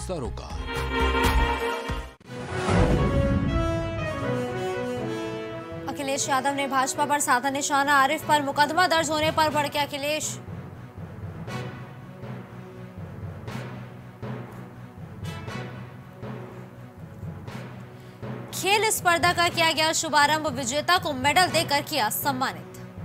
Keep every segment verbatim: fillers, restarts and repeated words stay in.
सरोकार। अखिलेश यादव ने भाजपा पर साधा निशाना, आरिफ पर मुकदमा दर्ज होने पर भड़के अखिलेश। खेल स्पर्धा का किया गया शुभारंभ, विजेता को मेडल देकर किया सम्मानित।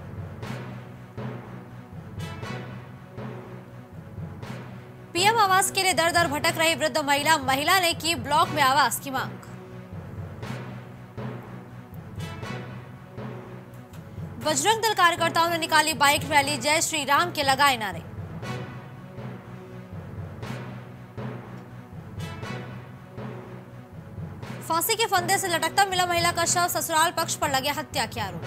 पीएम आवास के लिए दर दर भटक रही वृद्ध महिला महिला ने की ब्लॉक में आवास की मांग। बजरंग दल कार्यकर्ताओं ने निकाली बाइक रैली, जय श्री राम के लगाए नारे। फांसी के फंदे से लटकता मिला महिला का शव, ससुराल पक्ष पर लगे हत्या के आरोप।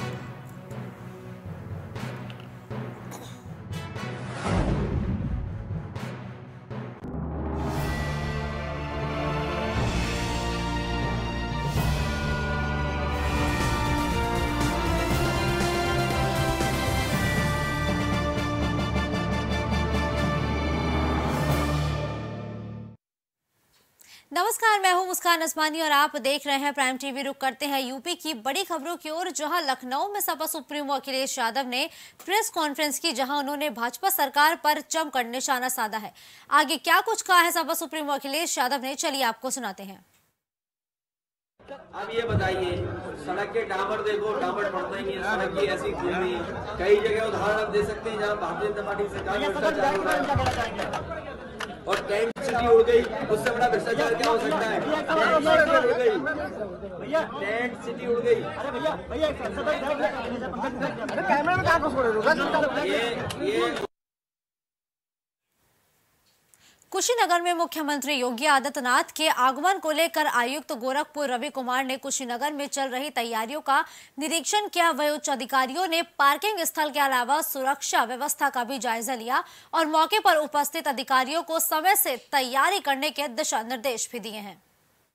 नमस्कार, मैं हूं मुस्कान असमानी और आप देख रहे हैं प्राइम टीवी। रुक करते हैं यूपी की बड़ी खबरों की ओर, जहां लखनऊ में सपा सुप्रीमो अखिलेश यादव ने प्रेस कॉन्फ्रेंस की, जहां उन्होंने भाजपा सरकार पर जमकर निशाना साधा है। आगे क्या कुछ कहा है सपा सुप्रीमो अखिलेश यादव ने, चलिए आपको सुनाते हैं। अब ये बताइए, सड़क के डामर देखो, डामर पड़ता ही नहीं, सड़क की ऐसी खुली, कई जगह उदाहरण आप दे सकते हैं जहाँ भारतीय जनता पार्टी सरकार भ्रष्टाचार हो रहा है और टेंट सिटी उड़ गई। उससे बड़ा भ्रष्टाचार क्या हो सकता है? टेंट सिटी उड़ गई, टेंट सिटी उड़ गई। कैमरे में कहाँ को छोड़ रहे हो? ये ये कुशीनगर में मुख्यमंत्री योगी आदित्यनाथ के आगमन को लेकर आयुक्त गोरखपुर रवि कुमार ने कुशीनगर में चल रही तैयारियों का निरीक्षण किया। वहीं उच्च अधिकारियों ने पार्किंग स्थल के अलावा सुरक्षा व्यवस्था का भी जायजा लिया और मौके पर उपस्थित अधिकारियों को समय से तैयारी करने के दिशा निर्देश भी दिए हैं।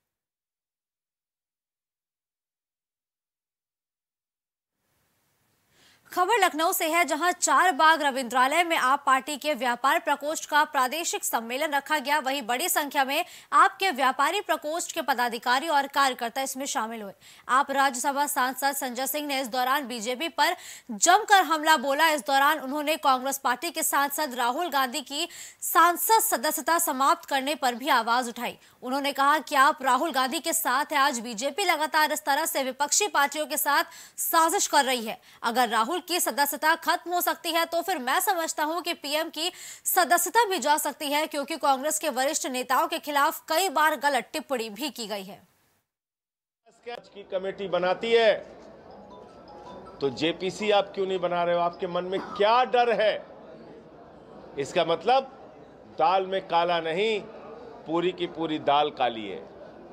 खबर लखनऊ से है, जहां चार बाग रविंद्रालय में आप पार्टी के व्यापार प्रकोष्ठ का प्रादेशिक सम्मेलन रखा गया। वहीं बड़ी संख्या में आपके व्यापारी प्रकोष्ठ के पदाधिकारी और कार्यकर्ता इसमें शामिल हुए। आप राज्यसभा सांसद संजय सिंह ने इस दौरान बीजेपी पर जमकर हमला बोला। इस दौरान उन्होंने कांग्रेस पार्टी के सांसद राहुल गांधी की सांसद सदस्यता समाप्त करने पर भी आवाज उठाई। उन्होंने कहा कि आप राहुल गांधी के साथ है। आज बीजेपी लगातार इस तरह से विपक्षी पार्टियों के साथ साजिश कर रही है। अगर राहुल की सदस्यता खत्म हो सकती है तो फिर मैं समझता हूं कि पीएम की सदस्यता भी जा सकती है, क्योंकि कांग्रेस के वरिष्ठ नेताओं के खिलाफ कई बार गलत टिप्पणी भी की गई है। की कमेटी बनाती है तो जेपीसी आप क्यों नहीं बना रहे हो? आपके मन में क्या डर है? इसका मतलब दाल में काला नहीं, पूरी की पूरी दाल काली है।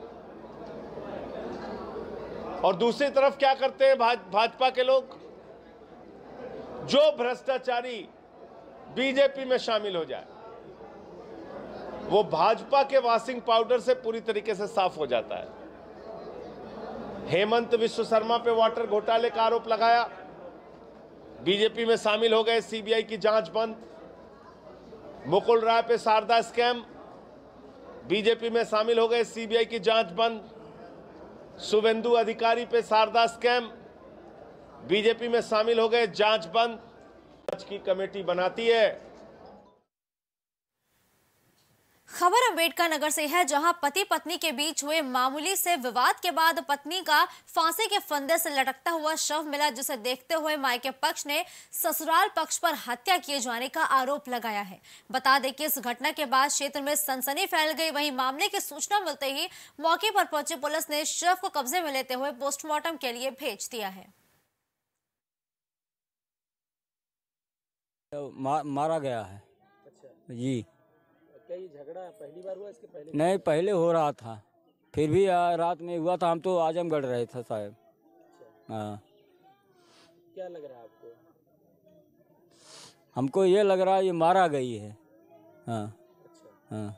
और दूसरी तरफ क्या करते हैं भाज, भाजपा के लोग? जो भ्रष्टाचारी बीजेपी में शामिल हो जाए वो भाजपा के वॉशिंग पाउडर से पूरी तरीके से साफ हो जाता है। हेमंत विश्व शर्मा पे वाटर घोटाले का आरोप लगाया, बीजेपी में शामिल हो गए, सीबीआई की जांच बंद। मुकुल राय पे शारदा स्कैम, बीजेपी में शामिल हो गए, सीबीआई की जांच बंद। शुभेंदु अधिकारी पे शारदा स्कैम, बीजेपी में शामिल हो गए, जांच बंद। जांच की कमेटी बनाती है। खबर अंबेडकर नगर से है, जहां पति पत्नी के बीच हुए मामूली से विवाद के बाद पत्नी का फांसी के फंदे से लटकता हुआ शव मिला, जिसे देखते हुए मायके पक्ष ने ससुराल पक्ष पर हत्या किए जाने का आरोप लगाया है। बता दें कि इस घटना के बाद क्षेत्र में सनसनी फैल गई। वहीं मामले की सूचना मिलते ही मौके पर पहुंची पुलिस ने शव को कब्जे में लेते हुए पोस्टमार्टम के लिए भेज दिया है। मा, मारा गया है। अच्छा। जी। क्या ये झगड़ा पहली बार हुआ? इसके पहले नहीं, पहले हो रहा था, फिर भी रात में हुआ था। हम तो आजमगढ़ रहे थे साहब। अच्छा। हाँ। क्या लग रहा है आपको? हमको ये लग रहा है ये मारा गई है। हाँ। अच्छा। हाँ।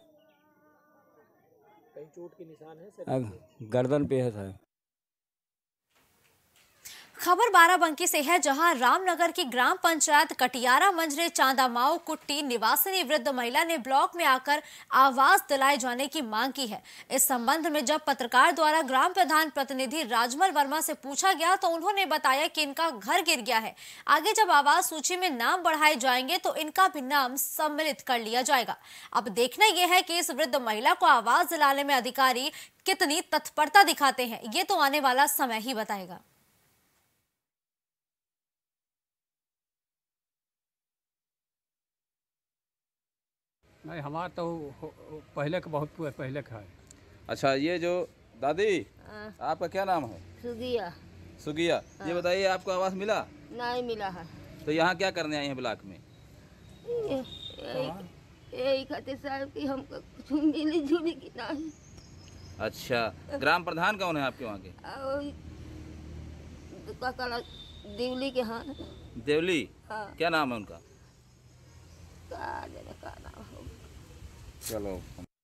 कहीं चोट के निशान है? गर्दन पे है साहब। खबर बाराबंकी से है, जहां रामनगर की ग्राम पंचायत कटियारा मंजरे चांदामाऊ कुट्टी निवासिनी वृद्ध महिला ने ब्लॉक में आकर आवास दिलाए जाने की मांग की है। इस संबंध में जब पत्रकार द्वारा ग्राम प्रधान प्रतिनिधि राजमल वर्मा से पूछा गया तो उन्होंने बताया कि इनका घर गिर गया है, आगे जब आवास सूची में नाम बढ़ाए जाएंगे तो इनका भी नाम सम्मिलित कर लिया जाएगा। अब देखना यह है कि इस वृद्ध महिला को आवास दिलाने में अधिकारी कितनी तत्परता दिखाते हैं, ये तो आने वाला समय ही बताएगा। नहीं, हमारा तो पहले का बहुत पहले का है। अच्छा, ये जो दादी आपका क्या नाम है? सुगिया। सुगिया, ये बताइए आपको आवास मिला? नहीं मिला है। तो यहाँ क्या करने आए हैं ब्लॉक में? यही खाते साहब कि हमको कुछ मिली जुली की नहीं। अच्छा, ग्राम प्रधान कौन है आपके वहाँ के? देवली के। हाँ, देवली। हाँ। क्या नाम है उनका? का का नाम हो? चलो।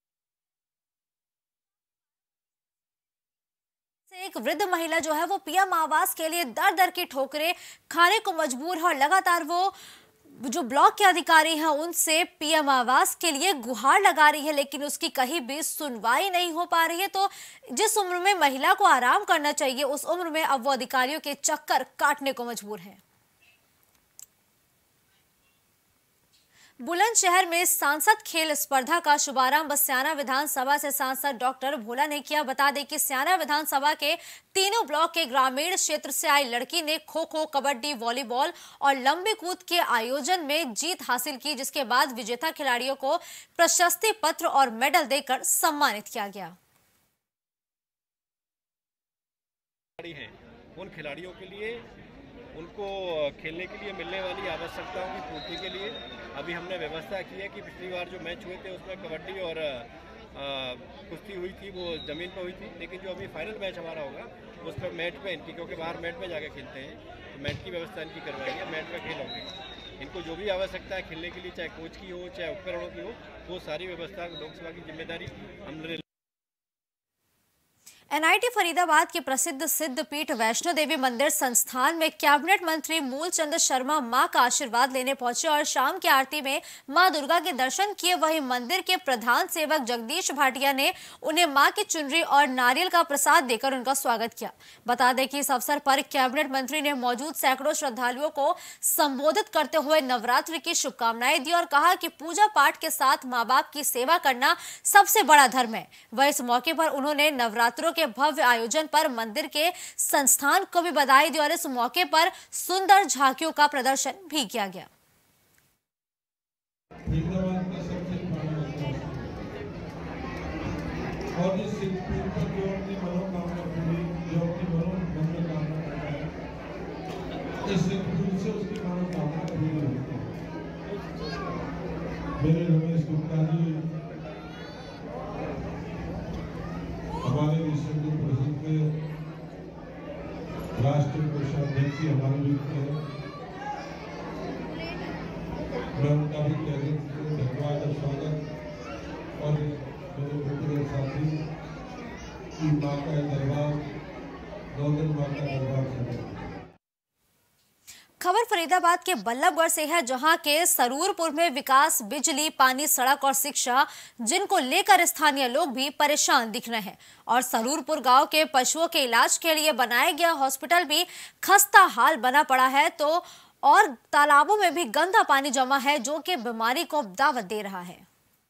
एक वृद्ध महिला जो है वो पीएम आवास के लिए दर दर की ठोकरें खाने को मजबूर है और लगातार वो जो ब्लॉक के अधिकारी हैं उनसे पीएम आवास के लिए गुहार लगा रही है, लेकिन उसकी कहीं भी सुनवाई नहीं हो पा रही है। तो जिस उम्र में महिला को आराम करना चाहिए उस उम्र में अब वो अधिकारियों के चक्कर काटने को मजबूर है। बुलंदशहर में सांसद खेल स्पर्धा का शुभारंभ स्याना विधानसभा से सांसद डॉक्टर भोला ने किया। बता दें कि स्याना विधानसभा के तीनों ब्लॉक के ग्रामीण क्षेत्र से आई लड़की ने खो खो, कबड्डी, वॉलीबॉल और लंबी कूद के आयोजन में जीत हासिल की, जिसके बाद विजेता खिलाड़ियों को प्रशस्ति पत्र और मेडल देकर सम्मानित किया गया। उन खिलाड़ियों के लिए उनको खेलने के लिए मिलने वाली आवश्यकताओं की पूर्ति के लिए अभी हमने व्यवस्था की है कि पिछली बार जो मैच हुए थे उसमें कबड्डी और कुश्ती हुई थी, वो ज़मीन पर हुई थी, लेकिन जो अभी फाइनल मैच हमारा होगा उस पर मैट पे इनकी, क्योंकि बाहर मैट में जाकर खेलते हैं, तो मैट की व्यवस्था इनकी करवाई है। मैट पर खेल होंगे। इनको जो भी आवश्यकता है खेलने के लिए, चाहे कोच की हो चाहे उपकरणों की हो, वो सारी व्यवस्था लोकसभा की जिम्मेदारी हमने। एनआईटी फरीदाबाद के प्रसिद्ध सिद्ध पीठ वैष्णो देवी मंदिर संस्थान में कैबिनेट मंत्री मूलचंद शर्मा मां का आशीर्वाद लेने पहुंचे और शाम की आरती में मां दुर्गा के दर्शन किए। वहीं मंदिर के प्रधान सेवक जगदीश भाटिया ने उन्हें मां की चुनरी और नारियल का प्रसाद देकर उनका स्वागत किया। बता दें कि इस अवसर पर कैबिनेट मंत्री ने मौजूद सैकड़ों श्रद्धालुओं को संबोधित करते हुए नवरात्रि की शुभकामनाएं दी और कहा कि पूजा पाठ के साथ माँ बाप की सेवा करना सबसे बड़ा धर्म है। वह इस मौके पर उन्होंने नवरात्रों के भव्य आयोजन पर मंदिर के संस्थान को भी बधाई दी और इस मौके पर सुंदर झांकियों का प्रदर्शन भी किया गया। और इस सिद्ध पीठ पर जो अपनी मनोकामना पूरी, जो अपनी मनोकामना करता है, इस सिद्ध पीठ से उसकी मनोकामना पूरी होती है। मेरे रमेश गुप्ता जी हमारे विश्व के प्रसिद्ध राष्ट्रीय कोषाध्यक्ष हमारे बीच में, मैं उनका भी धन्यवाद और स्वागत और मेरे मित्र साथी की माँ का दरबार नौदन माँ का दरबार से। खबर फरीदाबाद के बल्लभगढ़ से है, जहां के सरूरपुर में विकास, बिजली, पानी, सड़क और शिक्षा, जिनको लेकर स्थानीय लोग भी परेशान दिख रहे हैं और सरूरपुर गांव के पशुओं के इलाज के लिए बनाया गया हॉस्पिटल भी खस्ता हाल बना पड़ा है। तो और तालाबों में भी गंदा पानी जमा है, जो कि बीमारी को दावत दे रहा है।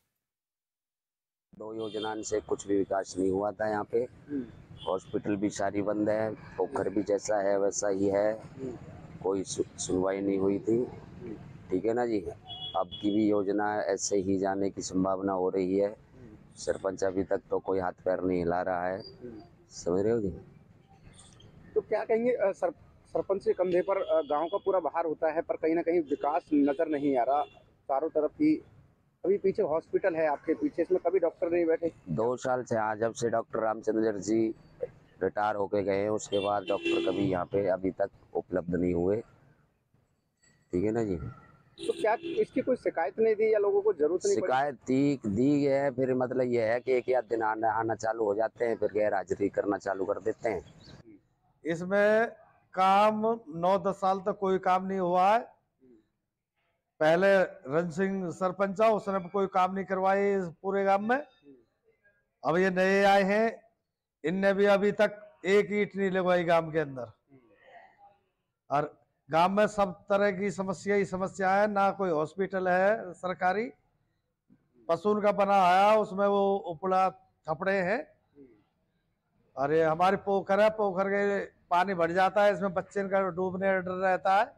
दो योजना से कुछ भी विकास नहीं हुआ था यहाँ पे। हॉस्पिटल भी सारी बंद है, पोखर भी जैसा है वैसा ही है, कोई सुनवाई नहीं हुई थी। ठीक है ना जी। अब की भी योजना ऐसे ही जाने की संभावना हो रही है। सरपंच अभी तक तो कोई हाथ पैर नहीं हिला रहा है, समझ रहे हो जी। तो क्या कहेंगे, सर, सरपंच के कंधे पर गांव का पूरा भार होता है, पर कहीं ना कहीं विकास नजर नहीं आ रहा चारों तरफ ही। अभी पीछे हॉस्पिटल है आपके पीछे, इसमें कभी डॉक्टर नहीं बैठे। दो साल से हाँ, जब से डॉक्टर रामचंद्र जी रिटायर होके गए हैं उसके बाद डॉक्टर कभी यहाँ पे अभी तक उपलब्ध नहीं हुए। ठीक है ना जी। तो क्या इसकी कोई शिकायत नहीं दी या लोगों को जरूरत नहीं? शिकायत दी दी है, फिर मतलब ये है कि एक या दिन आना आना चालू हो जाते हैं, फिर गैर हाजिरी करना चालू कर देते हैं। इसमें काम नौ दस साल तक कोई काम नहीं हुआ है। पहले रण सिंह सरपंच था, उसने कोई काम नहीं करवाए इस पूरे गांव में। अब ये नए आए हैं, इनने भी अभी तक एक ईंट नहीं लगवाई गांव के अंदर। और गांव में सब तरह की समस्या ही समस्या है, ना कोई हॉस्पिटल है सरकारी, पशुन का बना आया उसमें वो उपड़ा थपड़े हैं। अरे हमारी पोखर है, पोखर के पानी भर जाता है, इसमें बच्चे का डूबने का डर रहता है।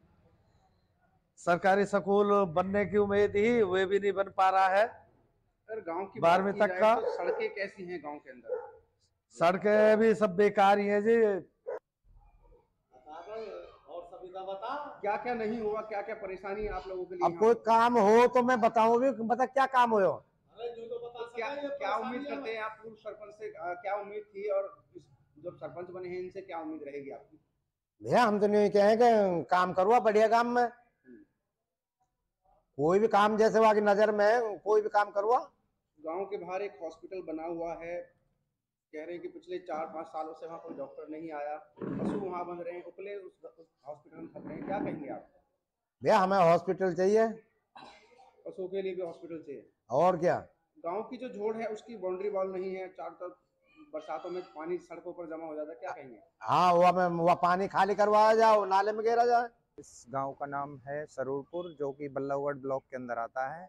सरकारी स्कूल बनने की उम्मीद ही, वे भी नहीं बन पा रहा है। अगर गांव की बारहवीं तक का तो सड़कें कैसी हैं गांव के अंदर? सड़कें भी सब बेकार ही हैं जी। क्या क्या नहीं हुआ, क्या क्या परेशानी आप लोगों के लिए? अब कोई काम हो तो मैं बताऊं भी, बता क्या काम हो। क्या क्या उम्मीद करते हैं आप पूर्व सरपंच से? क्या उम्मीद थी और जब सरपंच बने हैं इनसे क्या उम्मीद रहेगी आपकी? भैया हम तो नहीं कहें कि काम करवा बढ़िया काम में, कोई भी काम जैसे वहां की नजर में है, कोई भी काम करवा। गांव के बाहर एक हॉस्पिटल बना हुआ है, कह रहे हैं कि पिछले चार पाँच सालों से वहाँ कोई डॉक्टर नहीं आया, पशु वहाँ बंध रहे हैं, उपले उस हॉस्पिटल में फंस रहे हैं, क्या कहेंगे आप? भैया हमें हॉस्पिटल चाहिए, पशुओं के लिए भी हॉस्पिटल चाहिए। और क्या। गांव की जो झोड़ है उसकी बाउंड्री वॉल नहीं है, चारों तरफ बरसातों में पानी सड़कों पर जमा हो जाता है, क्या कहेंगे? हाँ वो हमें वह पानी खाली करवाया जाए, नाले में गिरा जाए। इस गांव का नाम है सरूरपुर, जो कि बल्लभगढ़ ब्लॉक के अंदर आता है।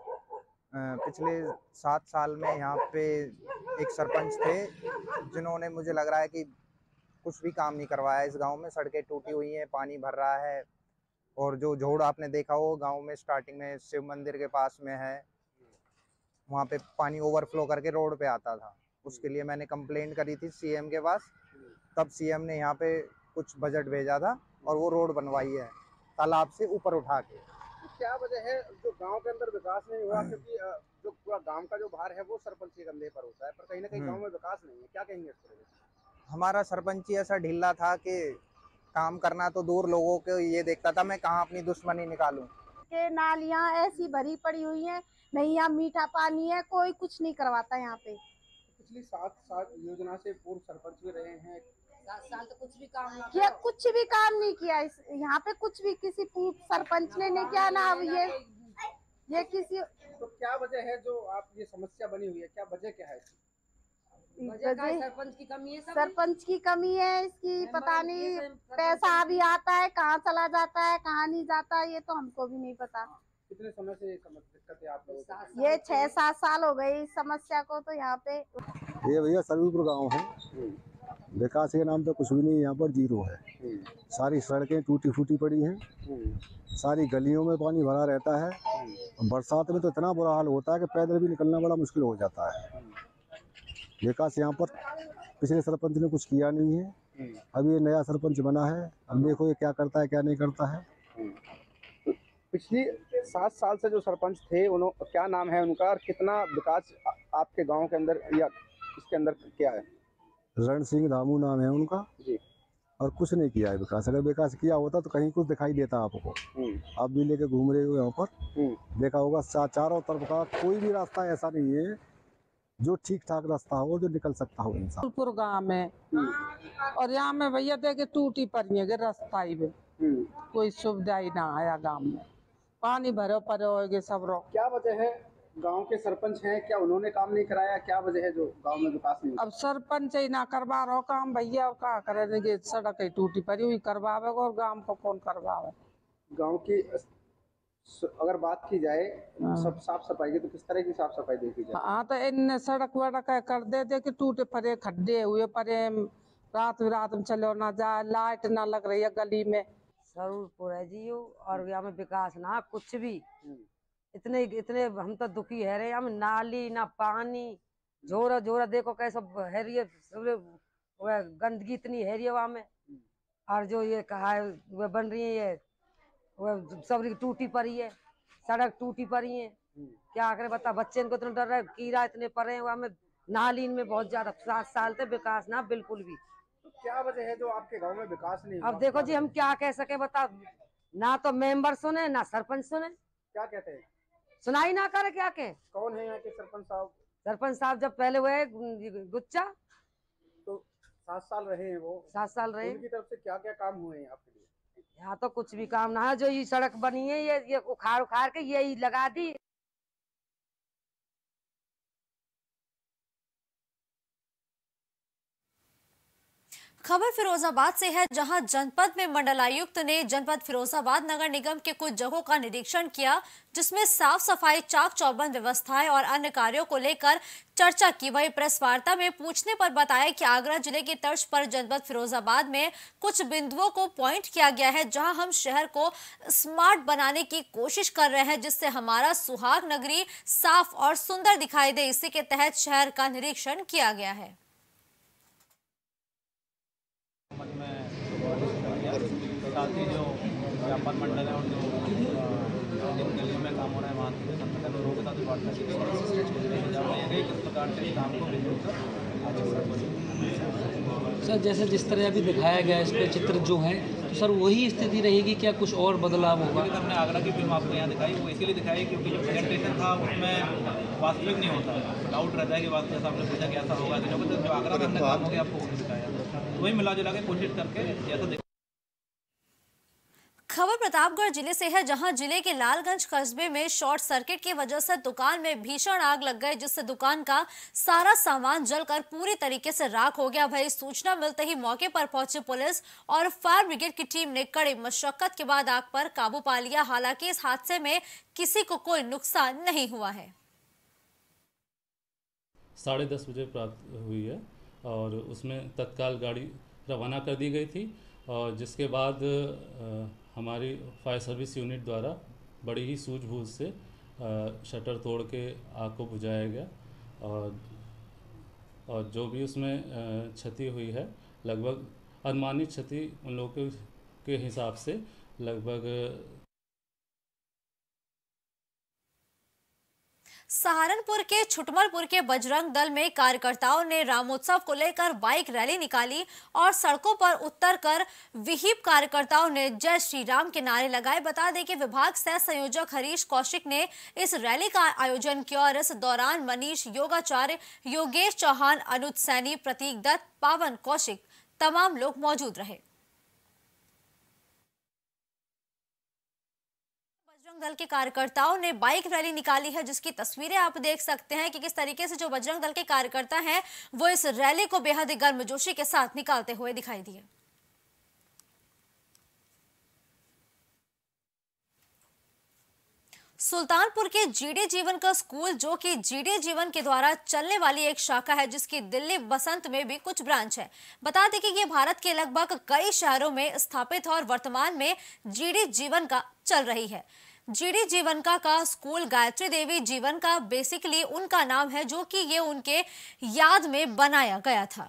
पिछले सात साल में यहाँ पे एक सरपंच थे जिन्होंने, मुझे लग रहा है कि कुछ भी काम नहीं करवाया इस गांव में। सड़कें टूटी हुई हैं, पानी भर रहा है, और जो झोड़ आपने देखा हो गांव में स्टार्टिंग में शिव मंदिर के पास में है, वहाँ पे पानी ओवरफ्लो करके रोड पे आता था। उसके लिए मैंने कंप्लेंट करी थी सीएम के पास, तब सीएम ने यहाँ पे कुछ बजट भेजा था और वो रोड बनवाई है तालाब से ऊपर उठा के। क्या वजह है जो गांव के अंदर विकास नहीं हुआ? क्योंकि जो पूरा गांव का जो भार है वो सरपंच के कंधे पर होता है, पर कहीं ना कहीं गांव में विकास नहीं है, क्या कहेंगे इस पर? हमारा सरपंच ही ऐसा ढीला था कि काम करना तो दूर, लोगों को ये देखता था मैं कहाँ अपनी दुश्मनी निकालूं। के नालियाँ ऐसी भरी पड़ी हुई हैं, नहीं यहाँ मीठा पानी है, कोई कुछ नहीं करवाता यहाँ पे। पिछली सात साल योजना से पूर्व सरपंच भी रहे हैं, सात साल तो कुछ भी काम नहीं किया, कुछ भी काम नहीं किया इस यहाँ पे, कुछ भी किसी पूर्व सरपंच ने नहीं किया ना। अब ये ये किसी तो क्या वजह है जो आप ये समस्या बनी हुई है, क्या वजह क्या है? वजह सरपंच की कमी है, सरपंच की कमी है इसकी, पता नहीं पैसा भी आता है कहाँ चला जाता है कहाँ नहीं जाता, ये तो हमको भी नहीं पता। कितने समय से ये दिक्कत है आप लोगों को? ये छह सात साल हो गए इस समस्या को तो यहाँ पे। ये भैया सरूरपुर गांव है, विकास के नाम पे कुछ भी नहीं, यहाँ पर जीरो है। सारी सड़कें टूटी फूटी पड़ी हैं, सारी गलियों में पानी भरा रहता है, बरसात में तो इतना बुरा हाल होता है कि पैदल भी निकलना बड़ा मुश्किल हो जाता है। विकास यहाँ पर पिछले सरपंच ने कुछ किया नहीं है, अभी ये नया सरपंच बना है, अब देखो ये क्या करता है क्या नहीं करता है। पिछली सात साल से जो सरपंच थे उन्होंने, क्या नाम है उनका और कितना विकास आपके गांव के अंदर या इसके अंदर क्या है? रण सिंह दामू नाम है उनका जी, और कुछ नहीं किया है विकास। अगर विकास किया होता तो कहीं कुछ दिखाई देता आपको। आप भी लेके घूम रहे हो यहाँ पर, देखा होगा चा, चारों तरफ का कोई भी रास्ता ऐसा नहीं है जो ठीक ठाक रास्ता हो जो निकल सकता हो इंसान। सरूरपुर गाँव में और यहाँ में भैया देखे टूटी पड़ी है रास्ता ही में, कोई सुविधा ही ना आया गाँव में, पानी भरो पड़े सब रो। क्या वजह है? गांव के सरपंच हैं, क्या उन्होंने काम नहीं कराया? क्या वजह है जो गांव में विकास नहीं? अब सरपंच ही ना करवा रहा काम भैया, और क्या करेंगे? सड़क ही टूटी पड़ी हुई करवावे और गांव को कौन करवावे? गांव की अगर बात की जाए सब साफ सफाई की, तो किस तरह की साफ सफाई देखी जाए? हाँ तो इन सड़क वड़क कर दे दे कि टूटे पड़े खड्डे हुए पड़े, रात रात में चलो ना जाए, लाइट ना लग रही है गली में। सरूरपुर है जी, और यहाँ में विकास ना कुछ भी, इतने इतने हम तो दुखी है रे। हम नाली ना पानी, जोरा जोरा देखो कैसा हैरिये, गंदगी इतनी हैरिये वहाँ में। और जो ये कहा है वह बन रही है, ये वह सब टूटी पड़ी है, सड़क टूटी पड़ी है, क्या करे बता। बच्चे को इतना डर रहा है, कीड़ा इतने पड़े हैं वहाँ में, नाली में बहुत ज्यादा। सात साल से विकास ना बिल्कुल भी। तो क्या वजह है जो आपके गाँव में विकास नहीं? अब देखो जी हम क्या कह सके बता, ना तो मेंबर सुने ना सरपंच सुने। क्या कहते हैं? सुनाई ना करे क्या के। कौन है यहाँ के सरपंच साहब? सरपंच साहब जब पहले हुए गुच्चा, तो सात साल रहे हैं वो, सात साल रहे। उनकी तरफ से क्या क्या काम हुए हैं आपके लिए? यहाँ तो कुछ भी काम ना है, जो ये सड़क बनी है ये ये उखाड़ उखाड़ के यही लगा दी। खबर फिरोजाबाद से है, जहां जनपद में मंडलायुक्त ने जनपद फिरोजाबाद नगर निगम के कुछ जगहों का निरीक्षण किया, जिसमें साफ सफाई, चाक चौबंद व्यवस्थाएं और अन्य कार्यों को लेकर चर्चा की। वहीं प्रेस वार्ता में पूछने पर बताया कि आगरा जिले की तर्ज पर जनपद फिरोजाबाद में कुछ बिंदुओं को पॉइंट किया गया है, जहां हम शहर को स्मार्ट बनाने की कोशिश कर रहे हैं, जिससे हमारा सुहाग नगरी साफ और सुंदर दिखाई दे। इसी के तहत शहर का निरीक्षण किया गया है। साथ ही जो व्यापार मंडल है और जो जिन गलियों में काम हो रहा है वहाँ के संपर्क लोगों के साथ वार्ता की गई। किस प्रकार से काम को सर, जैसे जिस तरह अभी दिखाया गया इस पे चित्र जो है, तो सर वही स्थिति रहेगी क्या, कुछ और बदलाव होगा? हमने आगरा की फिल्म आपको यहाँ दिखाई, वो इसीलिए दिखाई क्योंकि जो प्रेजेंटेशन था उसमें वास्तविक नहीं होता, डाउट रहता है कि वास्तव जैसा आपने पूछा कैसा होगा, जो आगरा में हमने काम हो गया आपको वही दिखाया, वही मिला जुला के कोशिश करके जैसा। खबर प्रतापगढ़ जिले से है, जहां जिले के लालगंज कस्बे में शॉर्ट सर्किट की वजह से दुकान में भीषण आग लग गई, जिससे दुकान का सारा सामान जलकर पूरी तरीके से राख हो गया। वही सूचना मिलते ही मौके पर पहुंची पुलिस और फायर ब्रिगेड की टीम ने कड़ी मशक्कत के बाद आग पर काबू पा लिया। हालांकि इस हादसे में किसी को कोई नुकसान नहीं हुआ है। साढ़े दस बजे प्राप्त हुई है और उसमें तत्काल गाड़ी रवाना कर दी गई थी, और जिसके बाद हमारी फायर सर्विस यूनिट द्वारा बड़ी ही सूझबूझ से शटर तोड़ के आग को बुझाया गया, और और जो भी उसमें क्षति हुई है, लगभग अनुमानित क्षति उन लोगों के हिसाब से लगभग। सहारनपुर के छुटमलपुर के बजरंग दल में कार्यकर्ताओं ने रामोत्सव को लेकर बाइक रैली निकाली और सड़कों पर उतरकर विहिप कार्यकर्ताओं ने जय श्री राम के नारे लगाए। बता दें कि विभाग सह संयोजक हरीश कौशिक ने इस रैली का आयोजन किया और इस दौरान मनीष योगाचार्य, योगेश चौहान, अनुज सैनी, प्रतीक दत्त, पावन कौशिक तमाम लोग मौजूद रहे। बजरंग दल के कार्यकर्ताओं ने बाइक रैली निकाली है, जिसकी तस्वीरें आप देख सकते हैं कि किस तरीके से जो बजरंग दल के कार्यकर्ता हैं वो इस रैली को बेहद गर्मजोशी के साथ निकालते हुए दिखाई दिए। सुल्तानपुर के जीडी जीवन का स्कूल, जो कि जीडी जीवन के द्वारा चलने वाली एक शाखा है, जिसकी दिल्ली बसंत में भी कुछ ब्रांच है। बता दें कि ये भारत के लगभग कई शहरों में स्थापित है और वर्तमान में जीडी जीवन का चल रही है। जीडी जीवन का का स्कूल गायत्री देवी जीवन का बेसिकली उनका नाम है, जो कि ये उनके याद में बनाया गया था।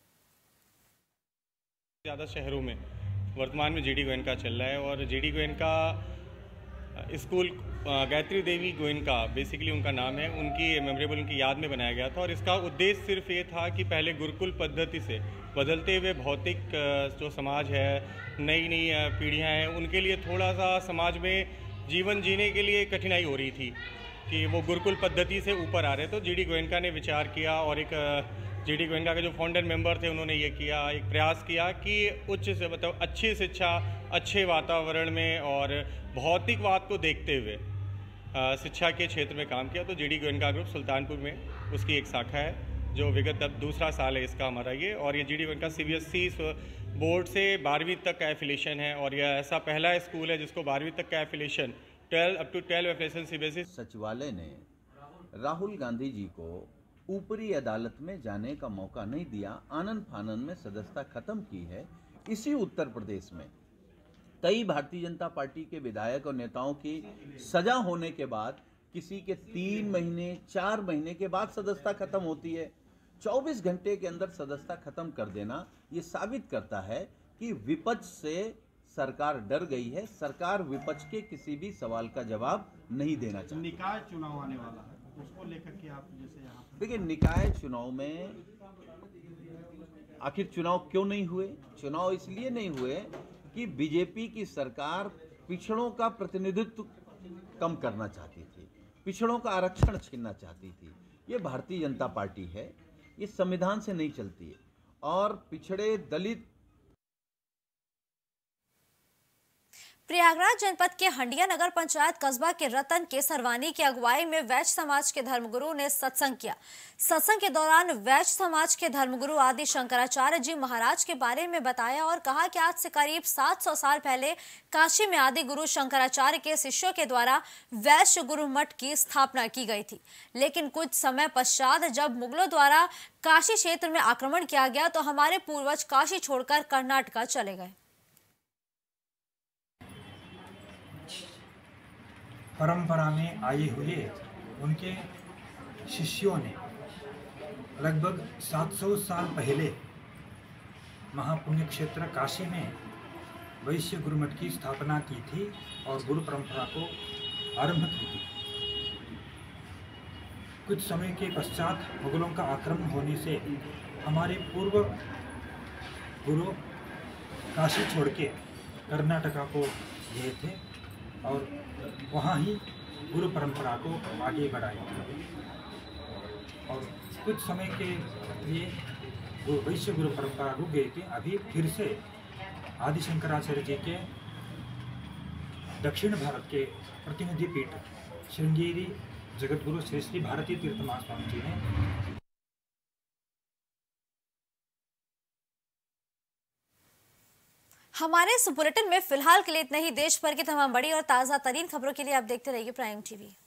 ज्यादा शहरों में वर्तमान में जीडी गोयनका चल रहा है, और GD Goenka school Gayatri Devi Goenka basically उनका नाम है, उनकी मेमोरेबल उनकी याद में बनाया गया था। और इसका उद्देश्य सिर्फ ये था कि पहले गुरुकुल पद्धति से बदलते हुए भौतिक जो समाज है, नई नई पीढ़ियां हैं, उनके लिए थोड़ा सा समाज में जीवन जीने के लिए कठिनाई हो रही थी कि वो गुरुकुल पद्धति से ऊपर आ रहे। तो जीडी गोयनका ने विचार किया, और एक जीडी गोयनका के जो फाउंडर मेंबर थे उन्होंने ये किया, एक प्रयास किया कि उच्च से मतलब अच्छी शिक्षा, अच्छे वातावरण में और भौतिकवाद को देखते हुए शिक्षा के क्षेत्र में काम किया। तो जीडी गोयनका ग्रुप सुल्तानपुर में उसकी एक शाखा है, जो विगत अब दूसरा साल है इसका हमारा ये। और ये जीडी गोयनका सीबीएसई बोर्ड से बारहवीं तक का एफिलिएशन है, और यह ऐसा पहला स्कूल है जिसको बारहवीं तक का affiliation twelve up to twelve affiliation CBSE. सचिवालय ने राहुल गांधी जी को ऊपरी अदालत में जाने का मौका नहीं दिया, आनन फानन में सदस्यता खत्म की है। इसी उत्तर प्रदेश में कई भारतीय जनता पार्टी के विधायक और नेताओं की सजा होने के बाद किसी के तीन महीने चार महीने के बाद सदस्यता खत्म होती है। चौबीस घंटे के अंदर सदस्यता खत्म कर देना ये साबित करता है कि विपक्ष से सरकार डर गई है। सरकार विपक्ष के किसी भी सवाल का जवाब नहीं देना चाहती। निकाय चुनाव आने वाला है, उसको लेकर के आप जैसे यहाँ देखिए, निकाय चुनाव में आखिर चुनाव क्यों नहीं हुए? चुनाव इसलिए नहीं हुए कि बीजेपी की सरकार पिछड़ों का प्रतिनिधित्व कम करना चाहती थी, पिछड़ों का आरक्षण छीनना चाहती थी। ये भारतीय जनता पार्टी है, ये संविधान से नहीं चलती है। और पिछड़े दलित। प्रयागराज जनपद के हंडिया नगर पंचायत कस्बा के रतन केसरवानी की अगुवाई में वैश्य समाज के धर्मगुरु ने सत्संग किया। सत्संग के दौरान वैश्य समाज के धर्मगुरु आदि शंकराचार्य जी महाराज के बारे में बताया और कहा कि आज से करीब सात सौ साल पहले काशी में आदि गुरु शंकराचार्य के शिष्यों के द्वारा वैश्य गुरु मठ की स्थापना की गई थी, लेकिन कुछ समय पश्चात जब मुगलों द्वारा काशी क्षेत्र में आक्रमण किया गया तो हमारे पूर्वज काशी छोड़कर कर्नाटका चले गए। परंपरा में आए हुए उनके शिष्यों ने लगभग सात सौ साल पहले महापुण्य क्षेत्र काशी में वैश्य गुरुमठ की स्थापना की थी और गुरु परंपरा को आरंभ की थी। कुछ समय के पश्चात मुगलों का आक्रमण होने से हमारे पूर्व गुरु काशी छोड़ के कर्नाटका को गए थे और वहाँ ही गुरु परंपरा को आगे बढ़ाया और कुछ समय के लिए वैश्य गुरु परंपरा रुक गई थी। अभी फिर से आदि शंकराचार्य जी के दक्षिण भारत के प्रतिनिधि पीठ श्रृंगेरी जगतगुरु श्री श्री भारती तीर्थ महास्वामी जी ने हमारे इस बुलेटिन में फिलहाल के लिए इतना ही। देश भर की तमाम बड़ी और ताज़ा तरीन खबरों के लिए आप देखते रहिए प्राइम टीवी।